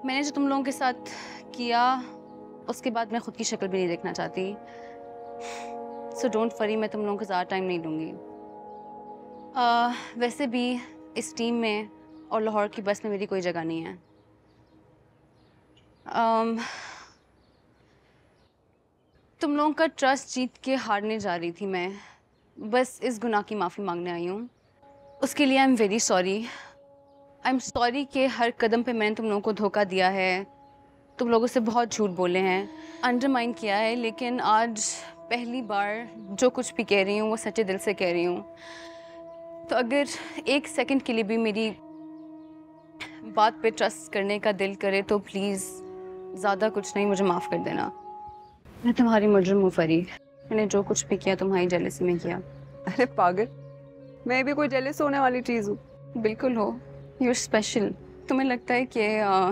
मैंने जो तुम लोगों के साथ किया उसके बाद मैं खुद की शक्ल भी नहीं देखना चाहती। सो डोंट वरी, मैं तुम लोगों को ज़्यादा टाइम नहीं दूंगी। वैसे भी इस टीम में और लाहौर की बस में मेरी कोई जगह नहीं है। तुम लोगों का ट्रस्ट जीत के हारने जा रही थी मैं, बस इस गुनाह की माफ़ी मांगने आई हूँ। उसके लिए I am very sorry. I am sorry कि हर कदम पे मैंने तुम लोगों को धोखा दिया है, तुम लोगों से बहुत झूठ बोले हैं, अंडरमाइन किया है, लेकिन आज पहली बार जो कुछ भी कह रही हूँ वो सच्चे दिल से कह रही हूँ। तो अगर एक सेकंड के लिए भी मेरी बात पे ट्रस्ट करने का दिल करे तो प्लीज़, ज़्यादा कुछ नहीं, मुझे माफ़ कर देना। मैं तुम्हारी मुजरिम हूँ फरी, मैंने जो कुछ भी किया तुम्हारी जेलसी में किया। अरे पागल, मैं भी कोई जेलस होने वाली चीज़ हूँ? बिल्कुल हो, यू आर स्पेशल। तुम्हें लगता है कि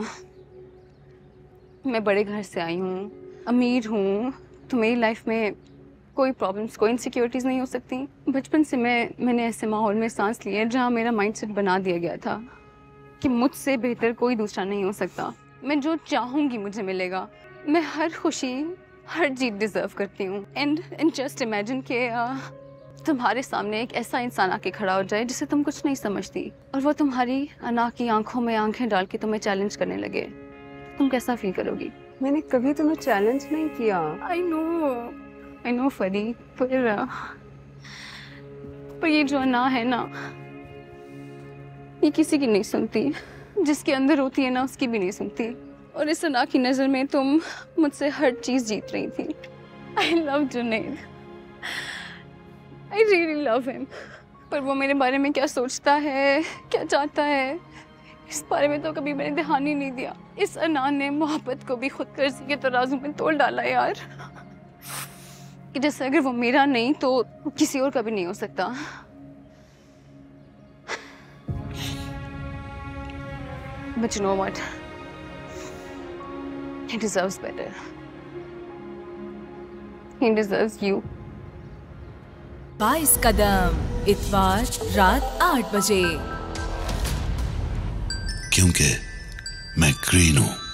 मैं बड़े घर से आई हूँ, अमीर हूँ, तो मेरी लाइफ में कोई प्रॉब्लम्स, कोई इनसिक्योरिटीज़ नहीं हो सकती। बचपन से मैंने ऐसे माहौल में सांस ली है जहाँ मेरा माइंडसेट बना दिया गया था कि मुझसे बेहतर कोई दूसरा नहीं हो सकता। मैं जो चाहूँगी मुझे मिलेगा। मैं हर खुशी, हर जीत डिज़र्व करती हूँ। एंड जस्ट इमेजिन कि तुम्हारे सामने एक ऐसा इंसान आके खड़ा हो जाए जिसे तुम कुछ नहीं समझती, और वो तुम्हारी अना की आंखों में आंखें डाल के तुम्हें चैलेंज करने लगे। तुम कैसा फील करोगी? मैंने कभी तुम्हें चैलेंज नहीं किया। आई नो फरी, पर ये जो अना है ना, ये किसी की नहीं सुनती। जिसके अंदर होती है ना, उसकी भी नहीं सुनती। और इस अना की नज़र में तुम मुझसे हर चीज़ जीत रही थी। I love Junaid, I really love him, पर वो मेरे बारे में क्या सोचता है, क्या चाहता है, इस बारे में तो कभी मैंने ध्यान ही नहीं दिया। इस अना ने मोहब्बत को भी खुद कर्जी के तराजू में तोल डाला यार, कि जैसे अगर वो मेरा नहीं तो किसी और का भी नहीं हो सकता। But you know what? He deserves better. He deserves you. 22 कदम, इतवार रात 8 बजे। क्योंकि मैं ग्रीन हूं।